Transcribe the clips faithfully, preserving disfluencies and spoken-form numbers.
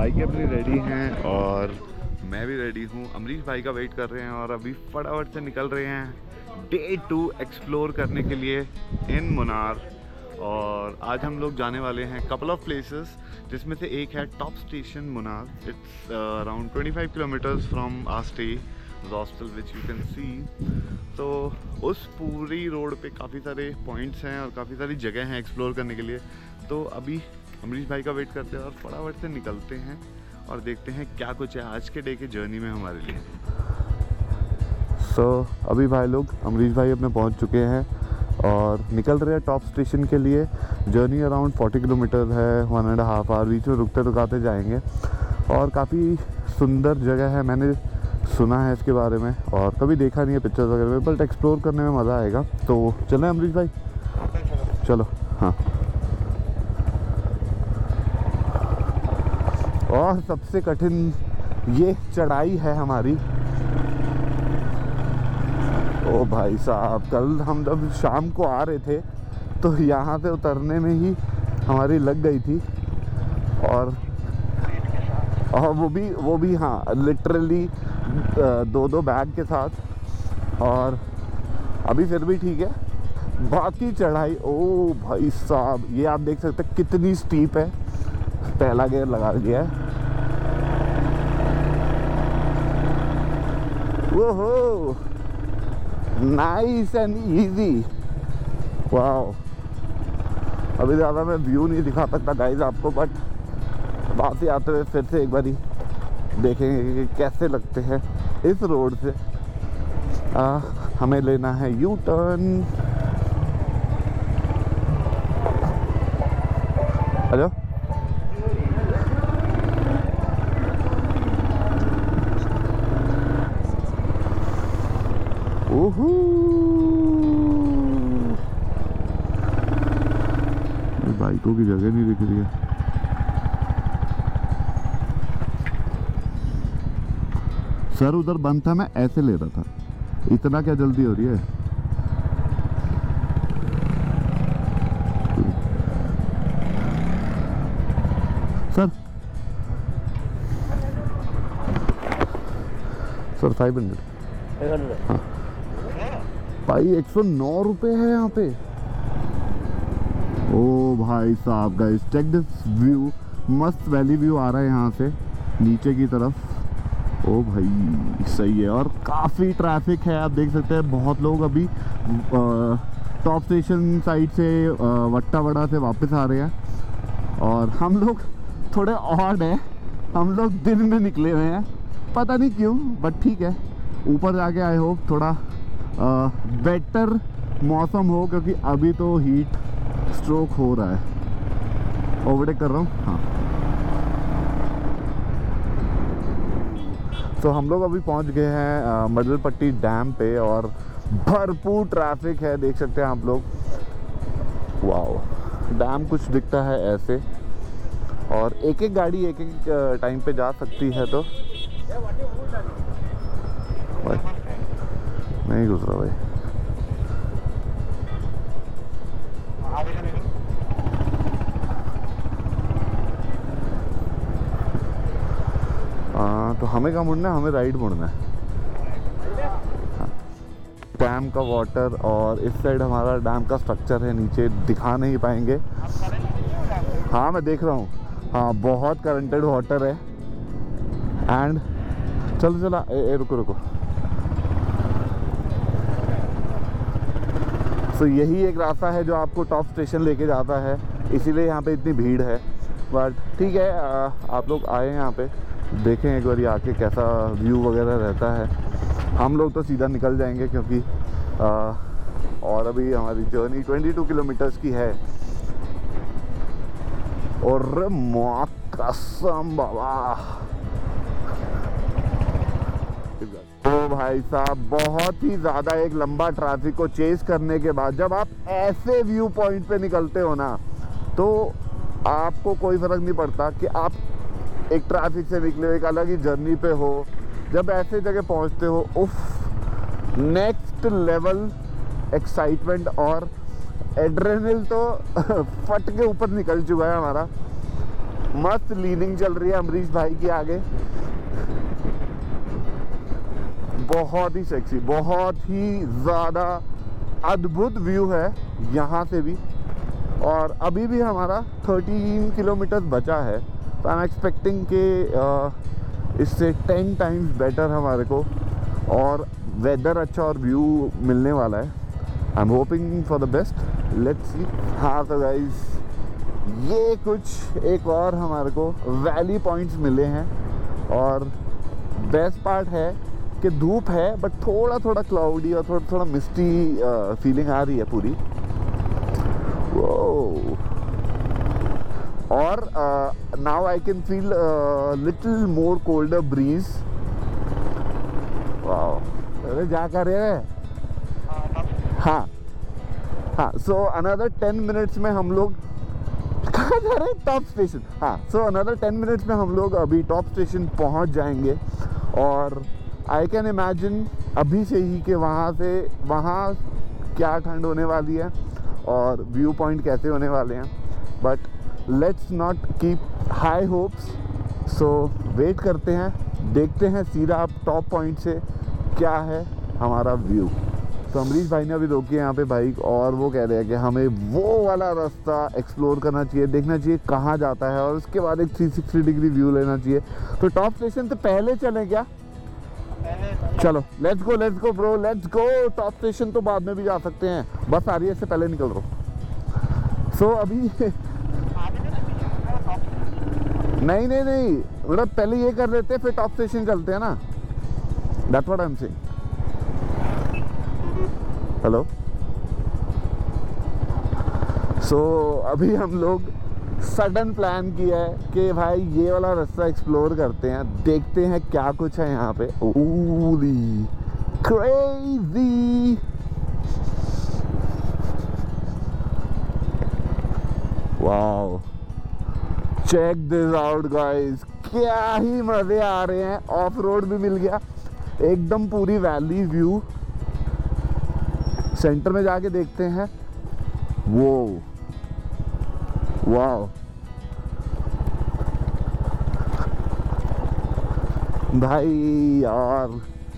बाइकें अपनी रेडी हैं और मैं भी रेडी हूँ। अमरीश भाई का वेट कर रहे हैं और अभी फटाफट से निकल रहे हैं डे टू एक्सप्लोर करने के लिए इन मुनार। और आज हम लोग जाने वाले हैं कपल ऑफ प्लेसेस, जिसमें से एक है top station Munnar. It's around twenty five kilometres from our stay hostel which you can see. तो उस पूरी रोड पे काफ़ी सारे पॉइंट्स हैं और काफ़ी सारी जगह हैं एक्सप्लोर करने के लिए। तो अभी अमरीश भाई का वेट करते हैं और फटाफट से निकलते हैं और देखते हैं क्या कुछ है आज के डे के जर्नी में हमारे लिए। सो so, अभी भाई लोग अमरीश भाई अपने पहुंच चुके हैं और निकल रहे हैं टॉप स्टेशन के लिए। जर्नी अराउंड फोर्टी किलोमीटर है, वन एंड हाफ आवर, बीच में रुकते रुकाते जाएंगे। और काफ़ी सुंदर जगह है, मैंने सुना है इसके बारे में और कभी देखा नहीं है पिक्चर्स वगैरह में, बट एक्सप्लोर करने में मज़ा आएगा। तो चलें अमरीश भाई, चलो। हाँ, और सबसे कठिन ये चढ़ाई है हमारी। ओ भाई साहब, कल हम जब शाम को आ रहे थे तो यहाँ से उतरने में ही हमारी लग गई थी। और और वो भी वो भी हाँ, लिटरली दो दो बैग के साथ। और अभी फिर भी ठीक है। बाकी चढ़ाई, ओ भाई साहब, ये आप देख सकते हैं कितनी स्टीप है। पहला गियर लगा दिया है। ओहो, नाइस एंड इजी, वाओ। अभी ज़्यादा मैं व्यू नहीं दिखा सकता गाइस आपको, बट वहाँ से आते हुए फिर से एक बार ही देखेंगे कि कैसे लगते हैं इस रोड से। आ, हमें लेना है यू टर्न। हेलो, ओहो, बाइकों की जगह नहीं दिख रही है। सर उधर बंद था, मैं ऐसे ले रहा था। इतना क्या जल्दी हो रही है? Sir sir five hundred. हाँ भाई, एक सौ नौ रुपये है यहाँ पे। ओ भाई साहब, गाइस चेक दिस व्यू, मस्त वैली व्यू आ रहा है यहाँ से नीचे की तरफ। ओ भाई सही है। और काफ़ी ट्रैफिक है, आप देख सकते हैं। बहुत लोग अभी टॉप स्टेशन साइड से वट्टा वड़ा से वापस आ रहे हैं और हम लोग थोड़े ऑड हैं। हम लोग दिन में निकले हुए हैं, पता नहीं क्यों, बट ठीक है। ऊपर जाके आई होप थोड़ा बेटर मौसम हो, क्योंकि अभी तो हीट स्ट्रोक हो रहा है। ओवरटेक कर रहा हूँ। हाँ, तो हम लोग अभी पहुंच गए हैं मडलपट्टी डैम पे और भरपूर ट्रैफिक है, देख सकते हैं आप लोग। वाओ, डैम कुछ दिखता है ऐसे और एक एक गाड़ी एक एक टाइम पे जा सकती है। तो नहीं घुस रहा भाई। हाँ, तो हमें कहाँ मुड़ना है? हमें राइट मुड़ना है। डैम का वाटर और इस साइड हमारा डैम का स्ट्रक्चर है, नीचे दिखा नहीं पाएंगे। हाँ मैं देख रहा हूँ। हाँ, बहुत करंटेड वाटर है। एंड चलो चला, ए, ए, रुको रुको। तो यही एक रास्ता है जो आपको टॉप स्टेशन लेके जाता है, इसीलिए यहाँ पे इतनी भीड़ है। बट ठीक है, आ, आप लोग आए यहाँ पे, देखें एक बार आके कैसा व्यू वगैरह रहता है। हम लोग तो सीधा निकल जाएंगे क्योंकि आ, और अभी हमारी जर्नी बाईस किलोमीटर्स की है। और माँ कसम बाबा, तो भाई साहब बहुत ही ज़्यादा एक लंबा ट्रैफिक को चेस करने के बाद जब आप ऐसे व्यू पॉइंट पे निकलते हो ना, तो आपको कोई फ़र्क नहीं पड़ता कि आप एक ट्रैफिक से निकले हो, एक अलग ही जर्नी पे हो। जब ऐसे जगह पहुंचते हो, उफ, नेक्स्ट लेवल एक्साइटमेंट और एड्रेनल तो फट के ऊपर निकल चुका है हमारा। मस्त लीनिंग चल रही है अमरीश भाई की आगे। बहुत ही सेक्सी, बहुत ही ज़्यादा अद्भुत व्यू है यहाँ से भी। और अभी भी हमारा तेरह किलोमीटर बचा है, तो आई एम एक्सपेक्टिंग के इससे टेन टाइम्स बेटर हमारे को और वेदर अच्छा और व्यू मिलने वाला है। I am hoping for the best, let's see. हाँ तो गाइस, ये कुछ एक और हमारे को वैली पॉइंट्स मिले हैं और बेस्ट पार्ट है कि धूप है बट थोड़ा थोड़ा क्लाउडी और थोड़ा थोड़ा मिस्टी फीलिंग आ रही है पूरी। वो और now I can feel little more colder breeze. Wow, अरे जा कर रहे हैं। हाँ हाँ, सो अनदर टेन मिनट्स में हम लोग कहाँ जा रहे हैं? Top station. हाँ, सो अनदर टेन मिनट्स में हम लोग अभी टॉप स्टेशन पहुँच जाएंगे। और आई कैन इमेजिन अभी से ही कि वहाँ से वहाँ क्या ठंड होने वाली है और व्यू पॉइंट कैसे होने वाले हैं। But let's not keep high hopes, so wait करते हैं, देखते हैं सीधा आप टॉप पॉइंट से क्या है हमारा व्यू। तो अमरीश भाई ने अभी रोकी है यहाँ पे बाइक और वो कह रहे हैं कि हमें वो वाला रास्ता एक्सप्लोर करना चाहिए, देखना चाहिए कहाँ जाता है और उसके बाद एक थ्री सिक्सटी डिग्री व्यू लेना चाहिए। तो टॉप स्टेशन से पहले चलें क्या? चलो let's go, let's go bro, let's go. Top station तो बाद में भी जा सकते हैं, बस आ रही है, इससे पहले निकल रहा हूँ। सो so, अभी नहीं नहीं नहीं मतलब पहले ये कर लेते हैं फिर टॉप स्टेशन चलते हैं ना। That's what I am saying. Hello. So अभी हम लोग सडन प्लान किया है कि भाई ये वाला रास्ता एक्सप्लोर करते हैं, देखते हैं क्या कुछ है यहाँ पे। ओली crazy, wow, check this out guys, क्या ही मजे आ रहे हैं। ऑफ रोड भी मिल गया, एकदम पूरी वैली व्यू। सेंटर में जाके देखते हैं। वो वाओ भाई यार,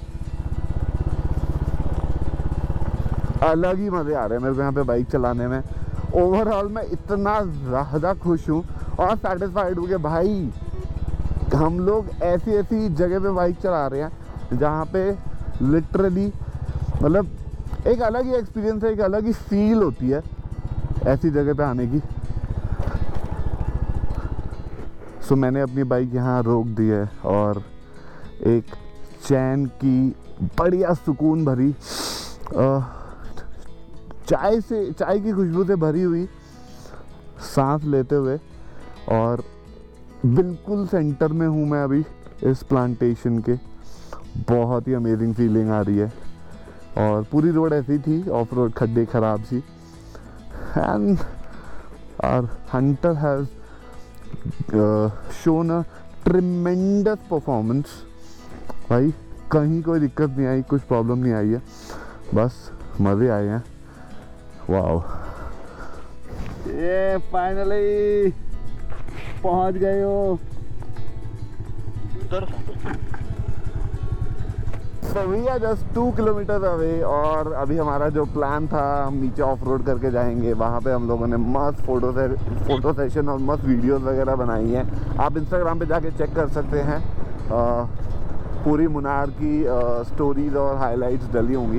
अलग ही मजे आ रहे हैं मेरे को यहाँ पे बाइक चलाने में। ओवरऑल मैं इतना ज़्यादा खुश हूँ और सेटिस्फाइड हूँ कि भाई हम लोग ऐसी ऐसी जगह पे बाइक चला रहे हैं जहाँ पे लिटरली मतलब एक अलग ही एक्सपीरियंस है, एक अलग ही फील होती है ऐसी जगह पे आने की। सो so, मैंने अपनी बाइक यहाँ रोक दी है और एक चैन की बढ़िया सुकून भरी चाय से चाय की खुशबू से भरी हुई सांस लेते हुए, और बिल्कुल सेंटर में हूँ मैं अभी इस प्लांटेशन के। बहुत ही अमेजिंग फीलिंग आ रही है और पूरी रोड ऐसी थी, ऑफ रोड खड्डे खराब सी। And our hunter has shone a tremendous performance. भाई कहीं कोई दिक्कत नहीं आई, कुछ प्रॉब्लम नहीं आई है, बस मज़े आए हैं। वाओ, ये फाइनली पहुंच गए हो। So we are just two kilometre away और अभी हमारा जो प्लान था, हम नीचे ऑफ रोड करके जाएंगे। वहाँ पे हम लोगों ने मस्त फोटो से फोटो सेशन और मस्त वीडियोस वगैरह बनाई हैं। आप इंस्टाग्राम पे जाके चेक कर सकते हैं, आ, पूरी मुनार की स्टोरीज और हाइलाइट्स डली होंगी।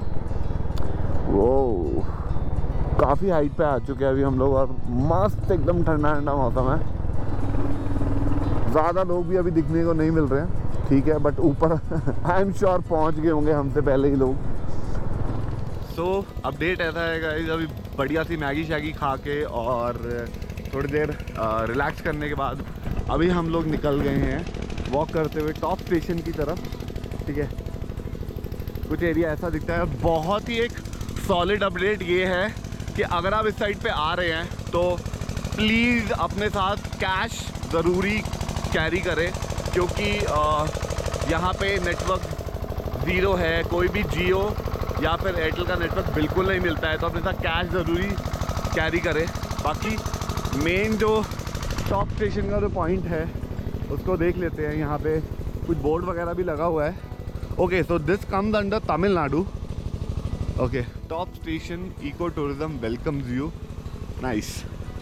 वो काफ़ी हाइट पे आ चुके हैं अभी हम लोग और मस्त एकदम ठंडा ठंडा मौसम है। ज़्यादा लोग भी अभी दिखने को नहीं मिल रहे हैं, ठीक है, बट ऊपर आई एम श्योर पहुंच गए होंगे हमसे पहले ही लोग। सो so, अपडेट ऐसा है गाइस, अभी बढ़िया सी मैगी शैगी खा के और थोड़ी देर रिलैक्स करने के बाद अभी हम लोग निकल गए हैं वॉक करते हुए टॉप स्टेशन की तरफ। ठीक है, कुछ एरिया ऐसा दिखता है। बहुत ही एक सॉलिड अपडेट ये है कि अगर आप इस साइड पे आ रहे हैं तो प्लीज़ अपने साथ कैश ज़रूरी कैरी करें, क्योंकि यहाँ पे नेटवर्क ज़ीरो है, कोई भी जियो या फिर एयरटेल का नेटवर्क बिल्कुल नहीं मिलता है, तो अपने साथ कैश ज़रूरी कैरी करें। बाकी मेन जो टॉप स्टेशन का जो पॉइंट है उसको देख लेते हैं। यहाँ पे कुछ बोर्ड वगैरह भी लगा हुआ है। Okay, so this comes under Tamil Nadu. Okay, top station eco tourism welcomes you. Nice.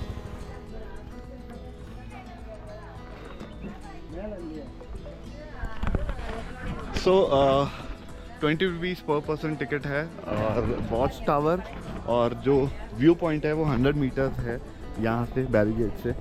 So twenty rupees पर पर्सन टिकट है और वॉच टावर और जो व्यू पॉइंट है वो हंड्रेड मीटर्स है यहाँ से बैरिकेड से।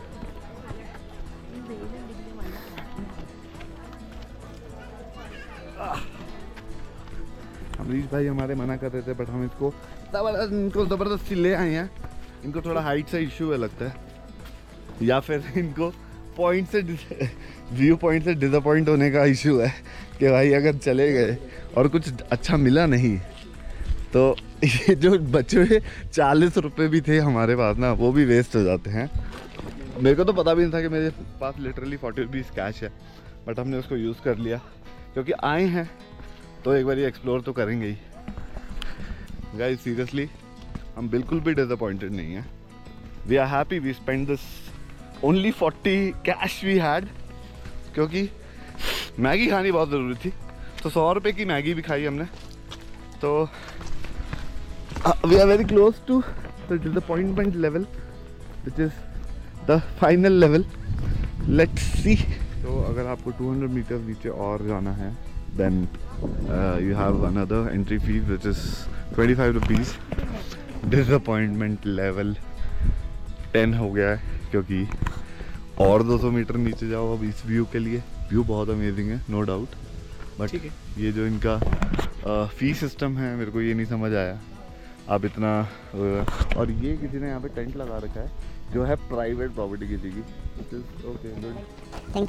अमरीश भाई हमारे मना कर रहे थे बट हम इसको इनको ज़बरदस्ती ले आए हैं। इनको थोड़ा हाइट से इशू है लगता है, या फिर इनको पॉइंट से व्यू पॉइंट से डिसअपॉइंट होने का इशू है कि भाई अगर चले गए और कुछ अच्छा मिला नहीं तो ये जो बचे हुए चालीस रुपये भी थे हमारे पास ना, वो भी वेस्ट हो जाते हैं। मेरे को तो पता भी नहीं था कि मेरे पास लिटरली फोर्टी रुपीज़ कैश है, बट हमने उसको यूज़ कर लिया क्योंकि आए हैं तो एक बार ये एक्सप्लोर तो करेंगे ही। गाइस सीरियसली हम बिल्कुल भी डिसअपॉइंटेड नहीं हैं। We are happy we spend this only forty cash we had, क्योंकि मैगी खानी बहुत ज़रूरी थी। तो सौ रुपये की मैगी भी खाई हमने। तो we are very close to the disappointment level which is the final level. Let's see. तो अगर आपको टू हंड्रेड मीटर नीचे और जाना है then you have another entry fee which is twenty five rupees. Disappointment level ten हो गया है क्योंकि और दो सौ मीटर नीचे जाओ अब इस व्यू के लिए। व्यू बहुत अमेजिंग है नो डाउट, बट ये जो इनका फ़ी सिस्टम है मेरे को ये नहीं समझ आया। आप इतना uh, और ये किसी ने यहाँ पे टेंट लगा रखा है जो है प्राइवेट प्रॉपर्टी किसी की। Okay good, thank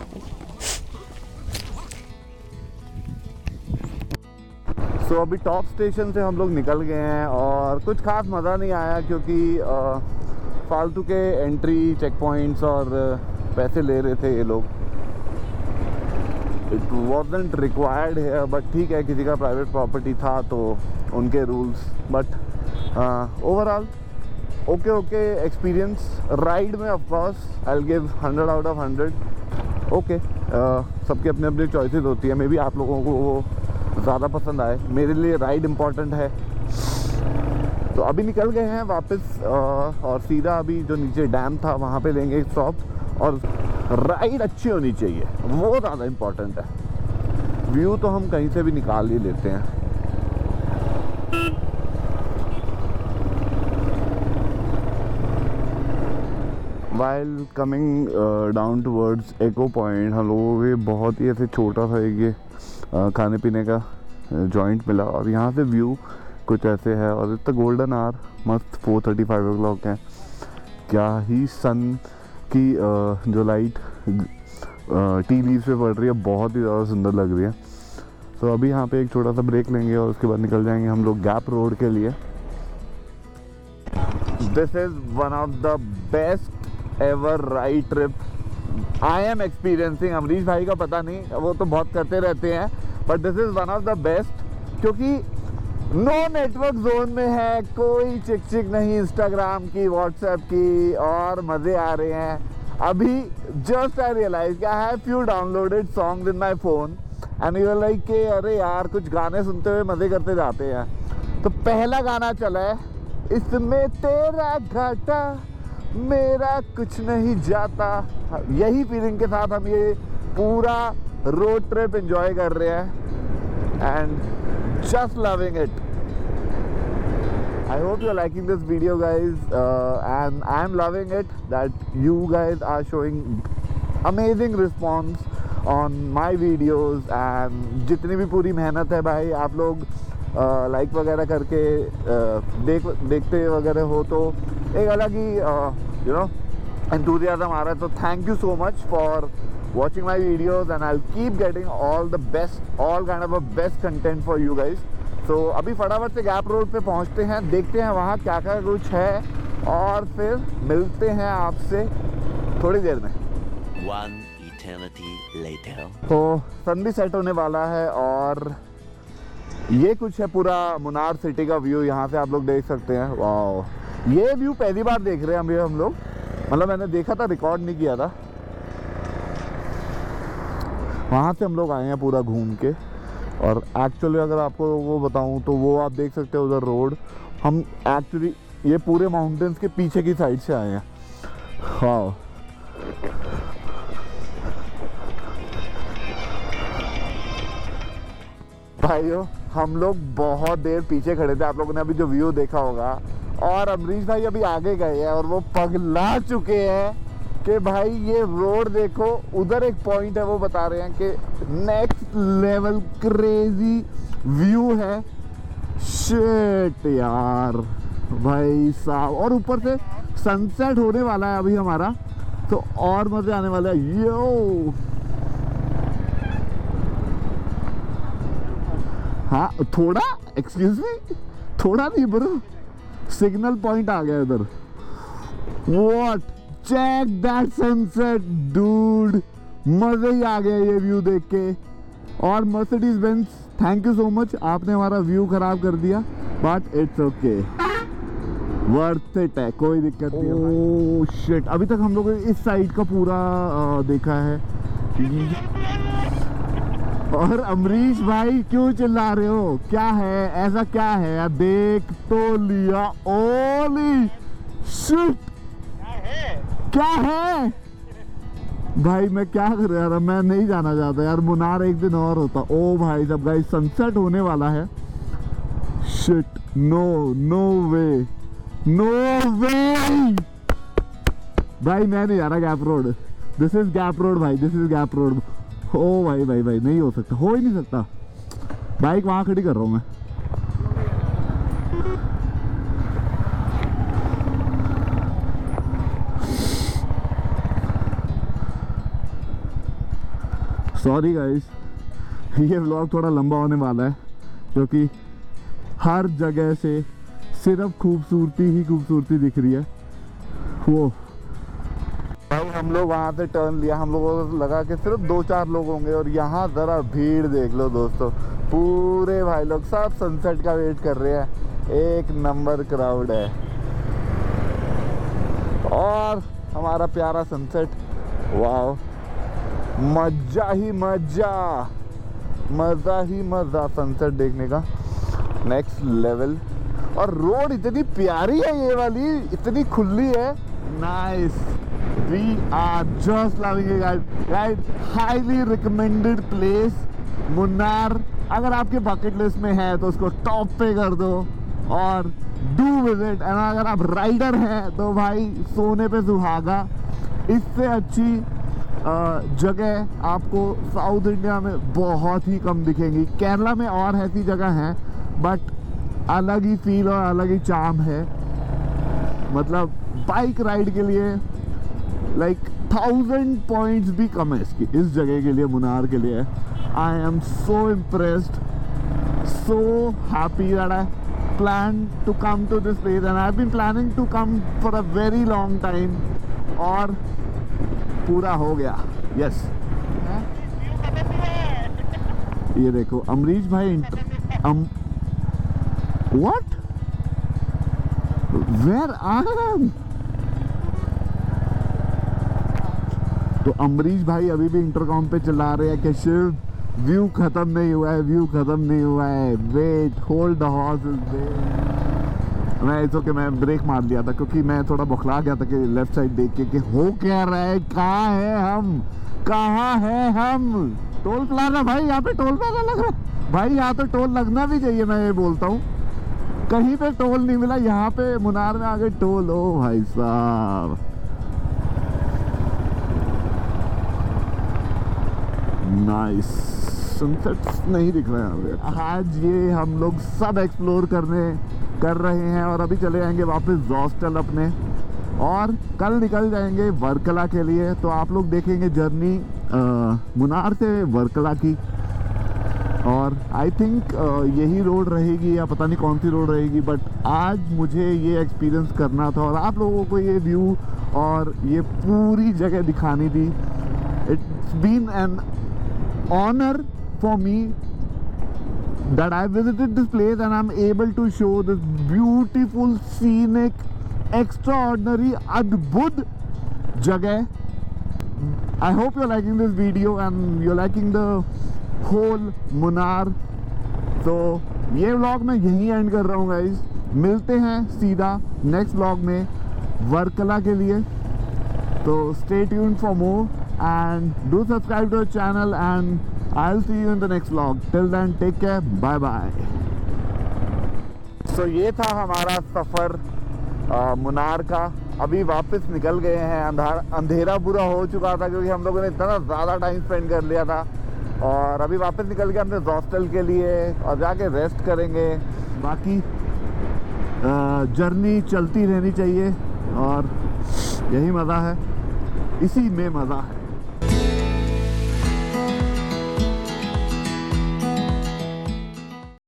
you. So अभी टॉप स्टेशन से हम लोग निकल गए हैं और कुछ खास मज़ा नहीं आया क्योंकि uh, फालतू के एंट्री चेक पॉइंट्स और पैसे ले रहे थे ये लोग। इट वॉजंट रिक्वायर्ड है, बट ठीक है किसी का प्राइवेट प्रॉपर्टी था तो उनके rules. But overall okay okay experience. Ride में of course I will give hundred out of hundred. Okay, सबके अपने अपने चॉइसेस होती है। मे बी आप लोगों को वो ज़्यादा पसंद आए, मेरे लिए राइड इम्पॉर्टेंट है। तो अभी निकल गए हैं वापस और सीधा अभी जो नीचे डैम था वहाँ पे लेंगे स्टॉप। और राइड अच्छी होनी चाहिए, वो ज़्यादा इम्पोर्टेंट है। व्यू तो हम कहीं से भी निकाल ही लेते हैं। While coming down towards echo point हम लोगों को बहुत ही ऐसे छोटा सा एक ये uh, खाने पीने का जॉइंट मिला और यहाँ से व्यू कुछ ऐसे है। और इतना गोल्डन आवर मस्त four thirty five o'clock है। क्या ही सन की uh, जो लाइट टी लीव्स पे पड़ रही है बहुत ही ज़्यादा सुंदर लग रही है। तो अभी यहाँ पे एक छोटा सा ब्रेक लेंगे और उसके बाद निकल जाएंगे हम लोग गैप रोड के लिए। This is one of the best ever ride trip I am experiencing. Amrish भाई का पता नहीं, वो तो बहुत करते रहते हैं, but this is one of the best क्योंकि नो नेटवर्क जोन में है, कोई चिक चिक नहीं इंस्टाग्राम की व्हाट्सएप की और मज़े आ रहे हैं। अभी just I realize I have few downloaded songs in my phone and you are like के अरे यार कुछ गाने सुनते हुए मज़े करते जाते हैं। तो पहला गाना चला है, इसमें तेरा घाटा मेरा कुछ नहीं जाता। यही फीलिंग के साथ हम ये पूरा रोड ट्रिप एंजॉय कर रहे हैं and just loving it. I hope you're liking this video guys uh, and I'm loving it that you guys are showing amazing response on my videos and जितनी भी पूरी मेहनत है भाई आप लोग लाइक uh, वगैरह करके uh, देख देखते वगैरह हो तो एक अलग ही यू नो enthusiasm आ रहा है। तो thank you so much for watching my videos and I'll keep getting all the best, all kind of a best content for you guys. So अभी फटाफट से गैप रोड पे पहुंचते हैं, देखते हैं वहाँ क्या क्या कुछ है और फिर मिलते हैं आपसे थोड़ी देर में। One eternity later. तो सन भी सेट होने वाला है और ये कुछ है पूरा मुनार सिटी का व्यू। यहाँ से आप लोग देख सकते हैं। वाह, ये व्यू पहली बार देख रहे हैं अभी हम लोग। मतलब मैंने देखा था, रिकॉर्ड नहीं किया था। वहाँ से हम लोग आए हैं पूरा घूम के। और एक्चुअली अगर आपको वो बताऊँ तो वो आप देख सकते हो उधर रोड। हम एक्चुअली ये पूरे माउंटेन्स के पीछे की साइड से आए हैं। हाँ, भाइयों हम लोग बहुत देर पीछे खड़े थे, आप लोगों ने अभी जो व्यू देखा होगा। और अमरीश भाई अभी आगे गए हैं और वो पगला चुके हैं कि भाई ये रोड देखो। उधर एक पॉइंट है, वो बता रहे हैं कि नेक्स्ट लेवल क्रेजी व्यू है। शिट यार भाई साहब, और ऊपर से सनसेट होने वाला है अभी हमारा, तो और मजे आने वाला है। यो हाँ, थोड़ा एक्सक्यूज मी, थोड़ा नहीं ब्रो, सिग्नल पॉइंट आ गया इधर। What, check that sunset dude, मजे ही आ गए ये व्यू देख के। और Mercedes Benz, thank you so much, आपने हमारा व्यू खराब कर दिया, but it's okay, worth it है, कोई दिक्कत नहीं है। ओह शिट, अभी तक हम लोगों ने इस साइड का पूरा आ, देखा है। और अमरीश भाई क्यों चिल्ला रहे हो, क्या है, ऐसा क्या है यार? देख तो लिया, ओली शिट, क्या है भाई? मैं क्या कर यार, मैं नहीं जाना चाहता यार, मुनार एक दिन और होता। ओ भाई साहब, गाइस सनसेट होने वाला है। Shit, no no way, no way भाई, मैं नहीं जा रहा gap road. This is gap road भाई, दिस इज गैप रोड। ओ भाई भाई भाई, नहीं हो सकता, हो ही नहीं सकता। बाइक वहां खड़ी कर रहा हूं मैं। सॉरी गाइस, ये व्लॉग थोड़ा लंबा होने वाला है क्योंकि हर जगह से सिर्फ खूबसूरती ही खूबसूरती दिख रही है। वो भाई हम लोग वहाँ से टर्न लिया, हम लोगों को लगा कि सिर्फ दो चार लोग होंगे, और यहाँ ज़रा भीड़ देख लो दोस्तों, पूरे भाई लोग सब सनसेट का वेट कर रहे हैं। एक नंबर क्राउड है और हमारा प्यारा सनसेट। वाह, मजा ही मजा, मजा ही मजा सनसेट देखने का, नेक्स्ट लेवल। और रोड इतनी प्यारी है ये वाली, इतनी खुली है, nice. We are just loving it guys, guys highly recommended place Munnar. अगर आपके बकेट लिस्ट में है तो उसको टॉप पे कर दो और डू विजिट। एंड अगर आप राइडर हैं तो भाई सोने पे सुहागा, इससे अच्छी जगह आपको साउथ इंडिया में बहुत ही कम दिखेंगी। केरला में और ऐसी जगह हैं, बट अलग ही फील और अलग ही चार्म है। मतलब बाइक राइड के लिए लाइक थाउजेंड पॉइंट्स भी कम है इसकी, इस जगह के लिए, मुनार के लिए। I am so impressed, so happy that I plan to come to this place and I have been planning to come for a very long time, और पूरा हो गया। यस, ये देखो अमरीश भाई, um what, where I am. तो अमरीश भाई अभी भी इंटरकॉम पे चिल्ला रहे हैं कि शिव व्यू खत्म नहीं हुआ है, व्यू खत्म नहीं हुआ है, wait, hold the horses there. मैं इसो के मैं ब्रेक मार दिया था क्योंकि मैं थोड़ा बौखला गया था कि लेफ्ट साइड देख के कि हो क्या रहा है, कहाँ है हम, कहाँ है हम। टोल प्लाजा भाई, यहाँ पे टोल प्लाजा लग रहा है भाई, यहाँ तो टोल लगना भी चाहिए। मैं ये बोलता हूँ, कहीं पे टोल नहीं मिला, यहाँ पे मुनार में आगे टोल। ओ भाई साहब, नाइस सनसेट नहीं दिख रहा है। आज ये हम लोग सब एक्सप्लोर करने कर रहे हैं और अभी चले जाएंगे वापस हॉस्टल अपने, और कल निकल जाएंगे वर्कला के लिए। तो आप लोग देखेंगे जर्नी मुनार से वर्कला की, और आई थिंक यही रोड रहेगी या पता नहीं कौन सी रोड रहेगी, बट आज मुझे ये एक्सपीरियंस करना था और आप लोगों को ये व्यू और ये पूरी जगह दिखानी थी। It's been an honor for me that I visited this place and I'm able to show this beautiful, scenic, extraordinary, adbhut जगह। I hope you are liking this video and you are liking the whole Munnar. तो ये vlog मैं यहीं and कर रहा हूँ guys. मिलते हैं सीधा नेक्स्ट व्लॉग में वर्कला के लिए। तो stay tuned for more and do subscribe to our channel and I'll see you in the next vlog. Till then, take care. Bye bye. So ये था हमारा सफ़र मुनार का। अभी वापस निकल गए हैं। अंधार अंधेरा पूरा हो चुका था क्योंकि हम लोगों ने इतना ज़्यादा टाइम स्पेंड कर लिया था। और अभी वापस निकल गए अपने हॉस्टल के लिए और जाके रेस्ट करेंगे। बाकी जर्नी चलती रहनी चाहिए और यही मज़ा है, इसी में मज़ा है।